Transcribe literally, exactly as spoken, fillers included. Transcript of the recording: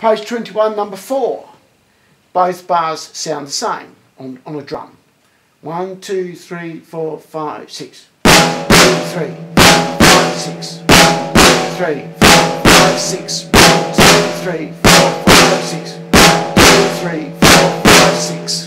Page twenty-one, number four. Both bars sound the same on, on a drum. One, two, three, four, five, six. One, two, three, five, six. One, two, three, four, five, six. One, two, three, four, five, six. One, two, three, four, five, six.